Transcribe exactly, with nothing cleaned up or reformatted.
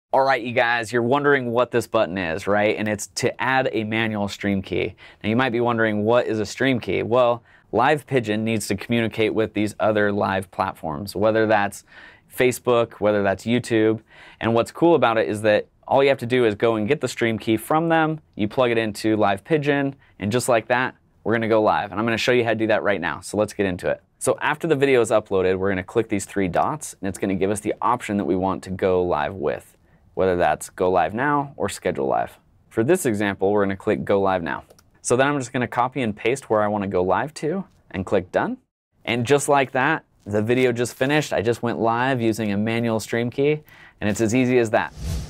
All right, you guys, you're wondering what this button is, right? And it's to add a manual stream key. Now you might be wondering, what is a stream key? Well, LIVEpigeon needs to communicate with these other live platforms, whether that's Facebook, whether that's YouTube. And what's cool about it is that all you have to do is go and get the stream key from them, you plug it into LIVEpigeon, and just like that, we're gonna go live. And I'm gonna show you how to do that right now, so let's get into it. So after the video is uploaded, we're gonna click these three dots, and it's gonna give us the option that we want to go live with, whether that's go live now or schedule live. For this example, we're gonna click go live now. So then I'm just gonna copy and paste where I wanna go live to and click done. And just like that, the video just finished. I just went live using a manual stream key, and it's as easy as that.